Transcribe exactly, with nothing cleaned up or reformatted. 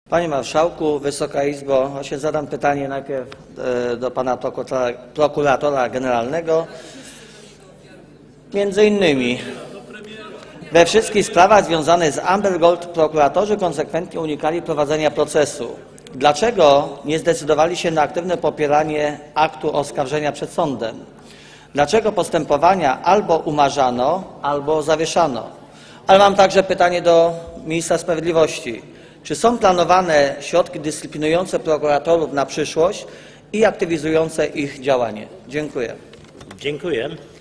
Panie Marszałku, Wysoka Izbo, właśnie zadam pytanie najpierw do Pana prokuratora, prokuratora Generalnego. Między innymi we wszystkich sprawach związanych z Amber Gold prokuratorzy konsekwentnie unikali prowadzenia procesu. Dlaczego nie zdecydowali się na aktywne popieranie aktu oskarżenia przed sądem? Dlaczego postępowania albo umarzano, albo zawieszano? Ale mam także pytanie do ministra sprawiedliwości. Czy są planowane środki dyscyplinujące prokuratorów na przyszłość i aktywizujące ich działanie? Dziękuję. Dziękuję.